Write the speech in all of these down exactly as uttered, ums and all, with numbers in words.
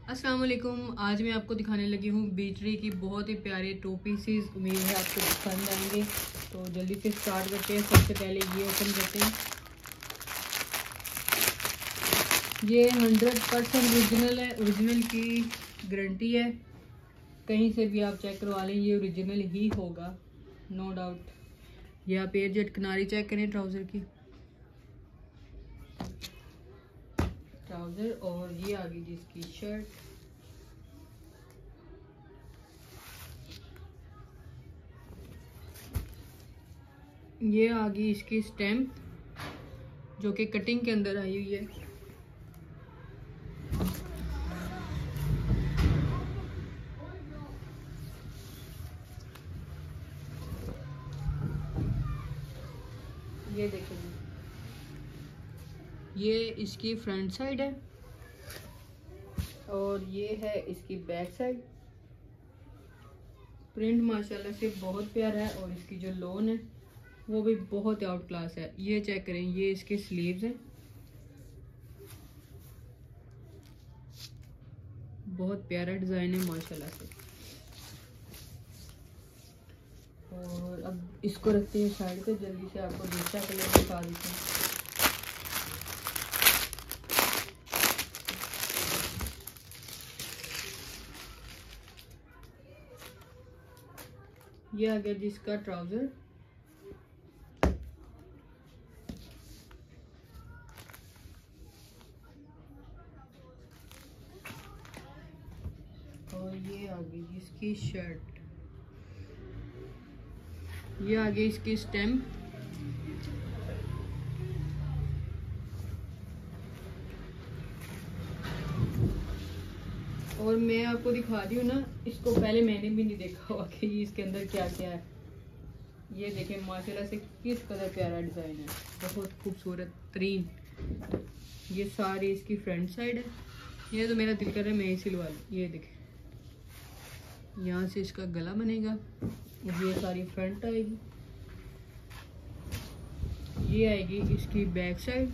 अस्सलाम वालेकुम। आज मैं आपको दिखाने लगी हूँ बीटरी की बहुत ही प्यारे टू पीसीज। उम्मीद है आपको पसंद आएंगे। तो जल्दी से स्टार्ट करते हैं। सबसे पहले ये ओपन करते हैं। ये हंड्रेड परसेंट ओरिजिनल है, ओरिजिनल की गारंटी है। कहीं से भी आप चेक करवा लें, ये ओरिजिनल ही होगा, नो डाउट। ये आप एयर जेट किनारी चेक करें ट्राउज़र की, ट्राउज़र। और ये आ गई जिसकी शर्ट, ये आ गई इसकी स्टैम्प जो कि कटिंग के अंदर आई हुई है। ये देखिए, ये इसकी फ्रंट साइड है और ये है इसकी बैक साइड। प्रिंट माशाल्लाह से बहुत प्यारा है और इसकी जो लोन है वो भी बहुत आउट क्लास है। ये चेक करें, ये इसके स्लीव्स हैं, बहुत प्यारा डिज़ाइन है माशाल्लाह से। और अब इसको रखते हैं साइड पे, जल्दी से आपको दूसरा कलर दिखा देते हैं। ये आ गया जिसका ट्राउज़र, और ये आ गई जिसकी शर्ट। ये आ गई इसकी स्टैम्प, और मैं आपको दिखा रही हूँ ना, इसको पहले मैंने भी नहीं देखा हुआ कि इसके अंदर क्या क्या है। ये देखें माशाल्लाह से किस कदर प्यारा डिज़ाइन है, बहुत खूबसूरत तरीन। ये सारी इसकी फ्रंट साइड है। ये तो मेरा दिल कर रहा है मैं ही सिलवा लूँ। ये देखें, यहाँ से इसका गला बनेगा, ये सारी फ्रंट आएगी, ये आएगी इसकी बैक साइड,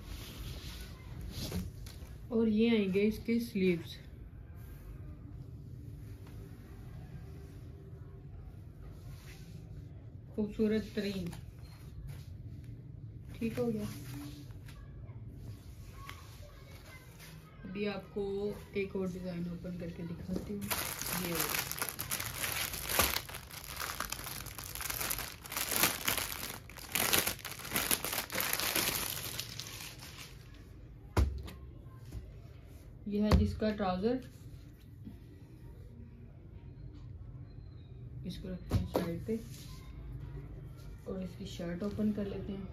और ये आएंगे इसके स्लीव्स। खूबसूरत तरीन, ठीक हो गया। अभी आपको एक और डिज़ाइन ओपन करके दिखाती हूँ। ये ये है जिसका ट्राउज़र। इसको रखते हैं साइड पे और इसकी शर्ट ओपन कर लेते हैं।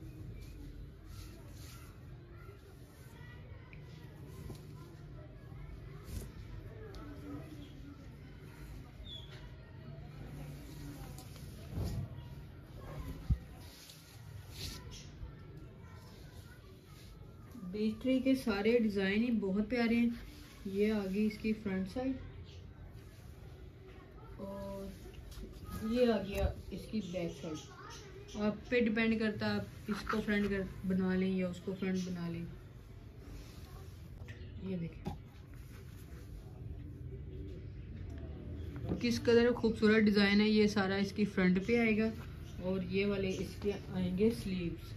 बीटरी के सारे डिज़ाइन ही बहुत प्यारे हैं। ये आ गई इसकी फ्रंट साइड और ये आ गया इसकी बैक साइड। आप पे डिपेंड करता है, आप इसको फ्रंट कर बना लें या उसको फ्रंट बना लें। ये देखें किस कदर खूबसूरत डिज़ाइन है। ये सारा इसकी फ्रंट पे आएगा और ये वाले इसके आएंगे स्लीव्स।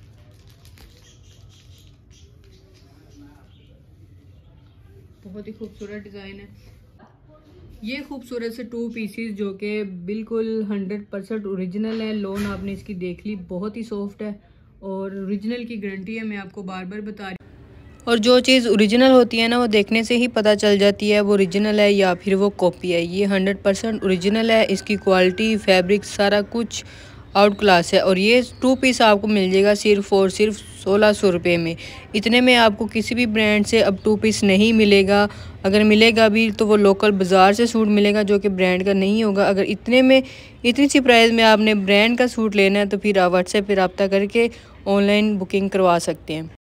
बहुत ही खूबसूरत डिज़ाइन है। ये खूबसूरत से टू पीसीस जो कि बिल्कुल हंड्रेड परसेंट ओरिजिनल है। लोन आपने इसकी देख ली, बहुत ही सॉफ्ट है और ओरिजिनल की गारंटी है, मैं आपको बार बार बता रही हूँ। और जो चीज़ ओरिजिनल होती है ना, वो देखने से ही पता चल जाती है वो ओरिजिनल है या फिर वो कॉपी है। ये हंड्रेड परसेंट ओरिजिनल है। इसकी क्वालिटी, फैब्रिक, सारा कुछ आउट क्लास है। और ये टू पीस आपको मिल जाएगा सिर्फ और सिर्फ सोलह सौ रुपये में। इतने में आपको किसी भी ब्रांड से अब टू पीस नहीं मिलेगा। अगर मिलेगा भी तो वो लोकल बाज़ार से सूट मिलेगा जो कि ब्रांड का नहीं होगा। अगर इतने में, इतनी सी प्राइस में आपने ब्रांड का सूट लेना है तो फिर आप व्हाट्सएप पर रब्ता करके ऑनलाइन बुकिंग करवा सकते हैं।